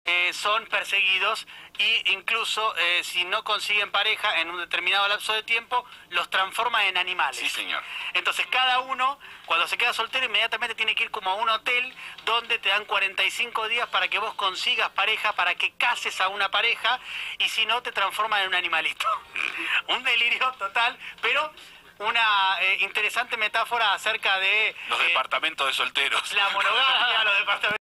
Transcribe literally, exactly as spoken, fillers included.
eh, son perseguidos y incluso eh, si no consiguen pareja en un determinado lapso de tiempo, los transforma en animales. Sí, señor. Entonces cada uno, cuando se queda soltero, inmediatamente tiene que ir como a un hotel donde te dan cuarenta y cinco días para que vos consigas pareja, para que cases a una pareja, y si no te transforman en un animalito. Un delirio total, pero una eh, interesante metáfora acerca de... Los eh, departamentos de solteros. la monogamia, los departamentos...